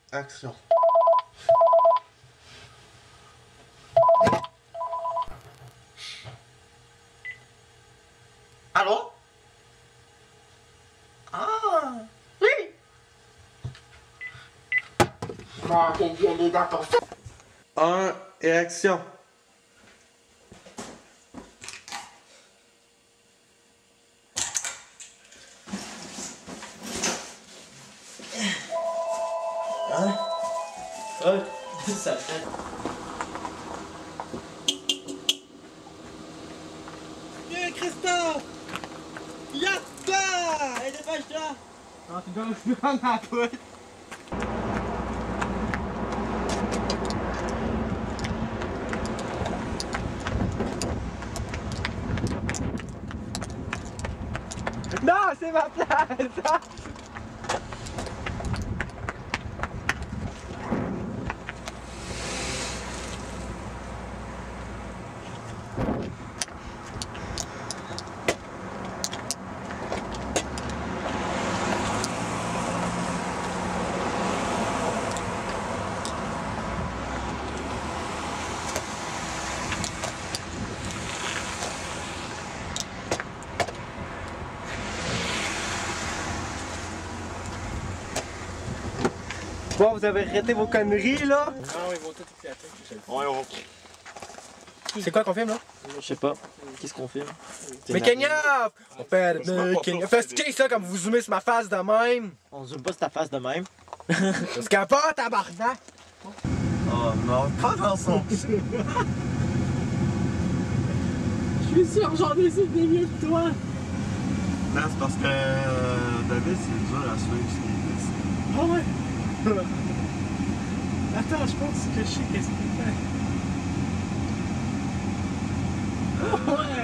Action. Allô? Ah, oui. Bon, t'es bien les dans ton... 1 et action. Hein? Ouais, ça fait. Viens, Christophe! Yatta! Allez, dépêche-toi! Non, tu dois me prendre ma pote. Non, c'est ma place! Bon, vous avez arrêté vos conneries là? Non, ils vont tout éclater. Ouais, on... C'est quoi qu'on filme là? Je sais pas. Qu'est-ce qu'on filme? Mais Kenya! On fait Kenya. Faites ça comme vous zoomez sur ma face de même. On zoome pas sur ta face de même. Parce qu'à part tabarnak! Oh non, pas dans son... Je suis sûr, j'en ai su des mieux que toi! Non, c'est parce que David, c'est dur à suivre ce qu'il dit. Ah ouais! Attends, je pense que je sais qu'est-ce qu'il fait. Oh ouais!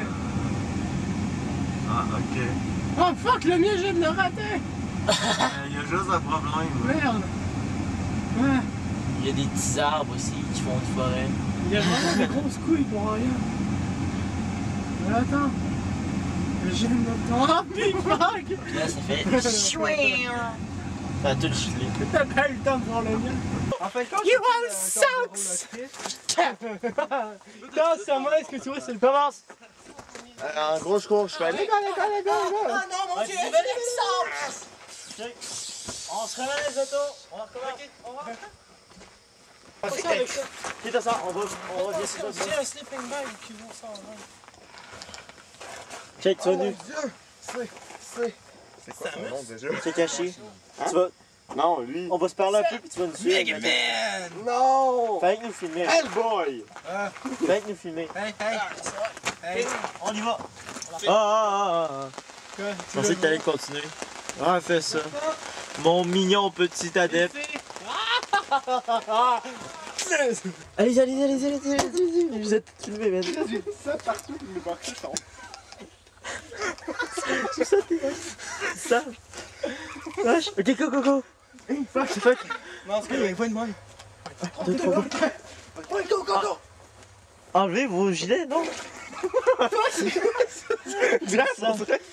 Ah, ok. Oh fuck, le mien, je viens de le rater! Il y a juste un problème. Merde! Ouais! Il y a des petits arbres aussi qui font une forêt. Il y a vraiment des grosses couilles pour rien. Mais attends! J'ai une autre. Oh, big fuck! Puis là, ça fait chouin. Ça a tout gelé. T'as pas eu le temps de voir le mien. En fait, quand you all sucks! Dans ce moment, est-ce que tu vois, c'est le commence? En gros, je cours, je fais les gars. Ah non, mon dieu! On se remet les autos. On recommence. On va. Quitte à ça, on va bien sur ça. C'est un sleeping bag qui vaut ça en vrai. Check, tu vas nu. C'est quoi son nom déjà? C'est caché. Tu vas... Non, lui. On va se parler un peu puis tu vas nous suivre. Megaman! Non! Fallait que nous filmer. Hellboy! Fallait que nous filmer. Hey! On y va. Je pensais que t'allais continuer. Ah, fais ça. Mon mignon petit adepte. Allez. Vous êtes tous filmés, man. J'ai dit ça partout, mais mes boxers sont... C'est ça, t'es ça. Wesh. Ok, go. Fuck. Non, c'est qu'il pas de moi. 2, 3, go. Ouais, go! Enlevez vos gilets, non? Grâce, ça. on dirait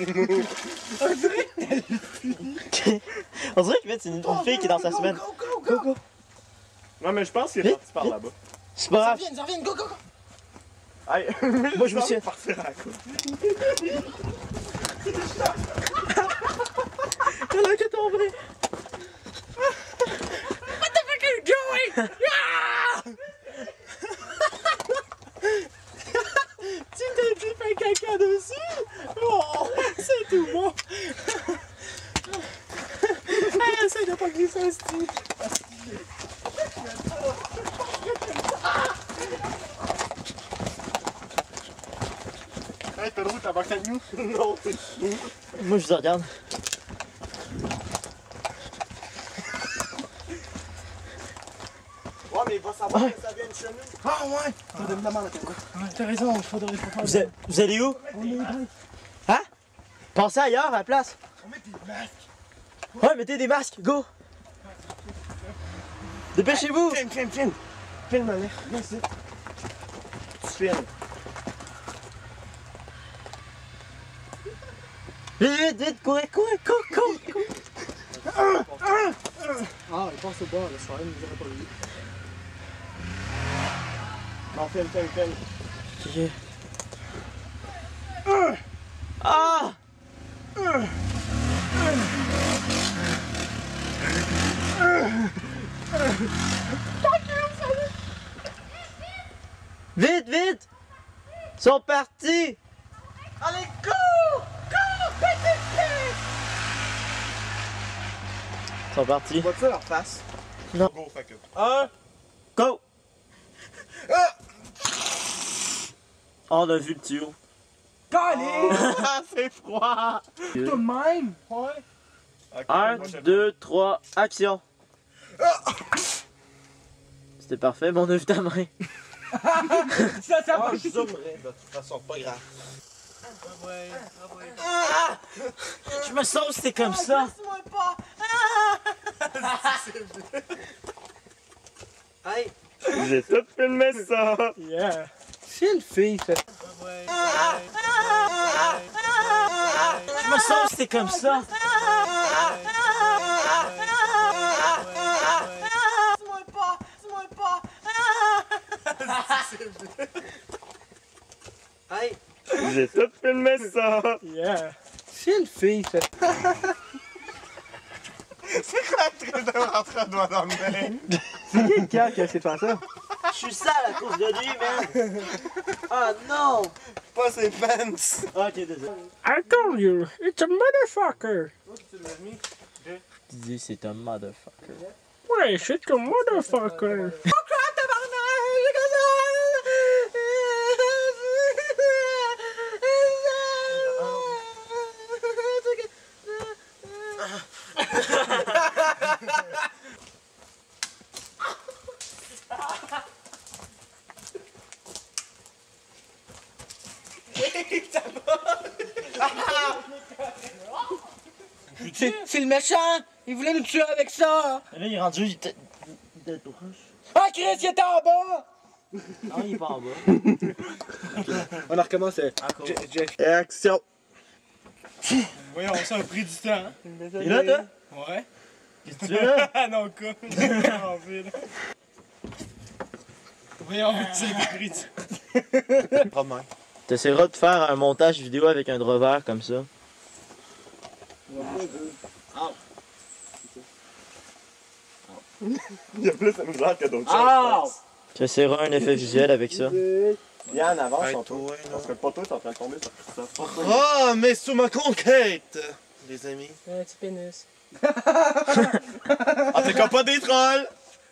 On dirait que c'est une fille qui est dans sa semaine. Go. Non, mais je pense qu'il est parti par là-bas. C'est pas grave. Ils reviennent, go! Hey, Moi, je me suis... partir à la coupe. Elle a que tombé. What the fuck are you doing? Tu t'es dit faire caca dessus? Oh, c'est tout bon. Essaye de pas glisser un style. Hey, Pedro, t'as marqué avec nous? Non, t'es fou. Moi, je vous regarde. Ouais, mais il va savoir que ça vient de chez nous. Ah ouais! T'as de me demander quoi? Ouais, t'as raison, il faudrait pas Vous allez où? On est dans... Hein? Pensez ailleurs à la place. On met des masques. Ouais, mettez des masques, go! Dépêchez-vous! Filme. Filme, allez. Viens ici. Tu filmes. Vite, courez! Ah, passe au bord, le soir, il nous aurait pas vu. Non, filme. Ok. Ah! Vite, vite! Ils sont partis! Allez, cours! Cours! Ils sont partis. Vois-tu ça leur face? Non. Go, fait que. 1, go! On a vu le tuyau. Ah, c'est froid! Tout de même! Ouais! Ok, 1, moi, je- 2, 3, action! C'était parfait, mais on a vu ta main. Ça Ah, je zoomerais, de toute façon, pas grave. Je me sens que c'est comme ça. Laisse-moi pas! Hey. J'ai tout filmé ça! Yeah! C'est une fille, ça. Je me sens que c'est comme ça. Laisse-moi pas! Laisse-moi pas! Hey. J'ai tout filmé ça! Yeah! C'est une fille, ça. C'est quoi le truc de rentrer un doigt dans le nez? C'est qui le gars qui a essayé de faire ça? Je suis sale à cause de lui, man. Ah non. Pas ses fans! Ok, désolé. I told you, it's a motherfucker! Tu dis c'est un motherfucker. Ouais, c'est un motherfucker! C'est le méchant! Il voulait nous tuer avec ça! Là, il est rendu. Il était proche. Ah, Chris, il était en bas! Non, il est pas en bas. On a recommencé. Encore. Jeff. Et action! Voyons, ça a pris du temps. Et là, toi? Ouais. Qu'est-ce que tu veux là? Ah non, quoi. J'ai pas envie, là. Voyons, ça a pris du temps. Romain. T'essaieras de faire un montage vidéo avec un drevers comme ça. Il y a plus de misère que d'autres Ah! choses. Tu essaieras un effet visuel avec ça. Yann, avance Hey, en toi. toi, Parce que pas toi, t'es en train de tomber sur ça. Ah, mais sous ma conquête, les amis. Un petit pénis. En tout cas, pas des trolls.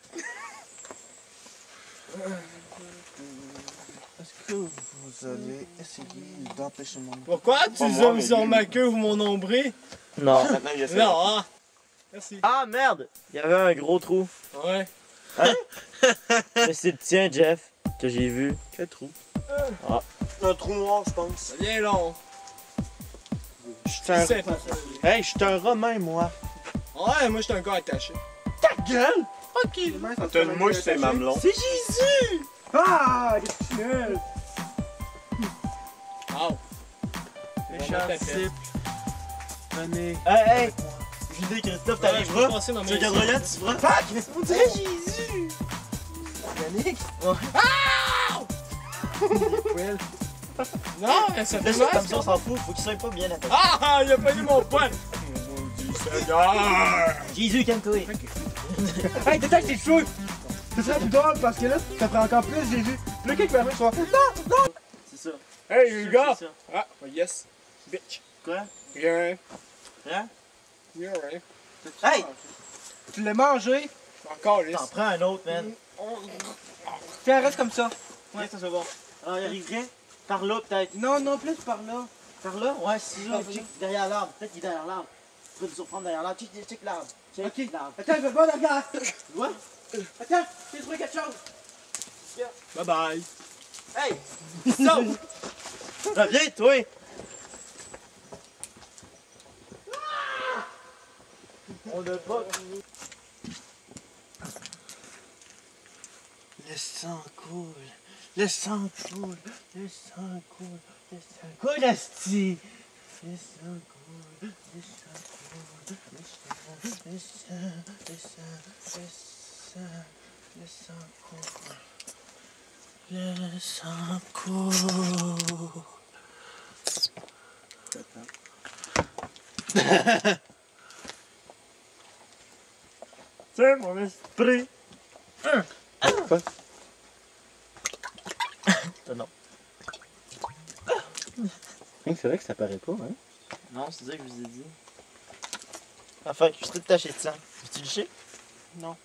Est-ce que vous allez essayer d'empêcher mon... Pourquoi Pas tu moi, zoomes mais sur lui. ma queue ou mon nombril? Non. Maintenant, il essaie. Non, hein? Merci. Ah merde! Il y avait un gros trou. Ouais. Mais c'est le tien, Jeff, que j'ai vu. Quel trou? Un trou noir, je pense. Ça vient long. Je suis un... C'est pas ça. Hey, je suis un romain, moi. Ouais, moi j'étais un gars attaché. Ta gueule! Ok. Quand t'as une mouche, c'est mamelon. C'est Jésus! Ah! Qu'est-ce que tu fais? Oh. Méchant type. Venez. Hey, hey! J'ai dit, Christophe, Je vais t'arriveras. passer ma Tu main regarderas là, ici. tu feras. Fuck! On dirait Jésus! Yannick? Will. Non, ça fait Laisse ça mal. comme ça, on s'en fout. Faut qu'il soit pas bien attaché. Ah! Il a pas eu mon poing! Maudit Seigneur! Jésus, calme-toi. Hey, détache tes cheveux! Ce serait plus drôle parce que là, ça ferait encore plus Jésus. Le gars qui va faire C'est ça. Hey, Je les suis gars! sûr que c'est ça. Ah, oh, yes. Bitch. Quoi? Rien. Hein? Rien. Hey! Tu l'as mangé? Encore, lisse. T'en prends un autre, man. Tiens, reste comme ça. Ouais, ça se va. Alors, il arriverait par là, peut-être. Non, non, plus par là. Par là? Ouais, c'est là. Check derrière l'arbre. Peut-être qu'il est derrière l'arbre. Tu peux te surprendre derrière l'arbre. Check l'arbre. Check l'arbre. Attends, je vais voir la regarde. Ouais? Attends, j'ai trouvé quelque chose. Bye bye. Hey! Saute! Viens, toi! On n'a pas fini. Le sang coule. Le sang coule. Le sang coule. Le sang coule, asti. Le sang coule. Le sang coule. Le sang. Le sang. Le sang. Le sang coule. Le sang coule. Tiens, mon esprit. Quoi? Non. C'est vrai que ça paraît pas, hein? Non, c'est ça que je vous ai dit. Enfin, je suis tout taché de sang. Veux-tu licher? Non.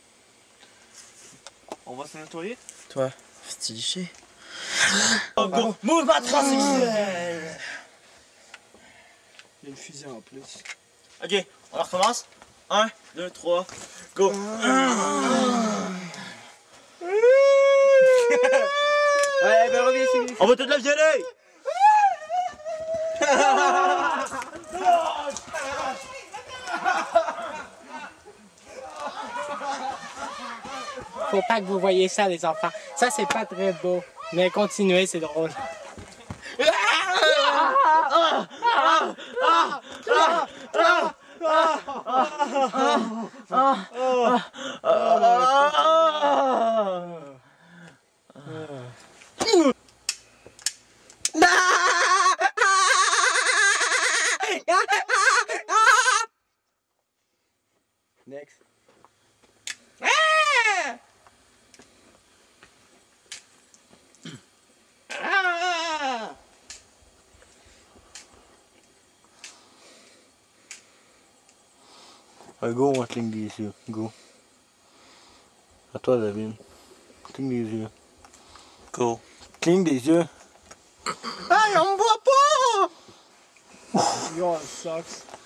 On va se nettoyer? Toi, veux-tu licher? Oh, go! Mouvement transsexuel! Il y a une fusée en plus. Ok, on recommence. 1, 2, 3, go! Ouais, ben reviens ici. On va tout la violer! Faut pas que vous voyez ça, les enfants. Ça, c'est pas très beau. Mais continuez, c'est drôle. Next. Go, on cligne des yeux. Go. À toi, David. Cligne des yeux. Go. Cligne des yeux. Hey, on me voit pas! Yo, it sucks.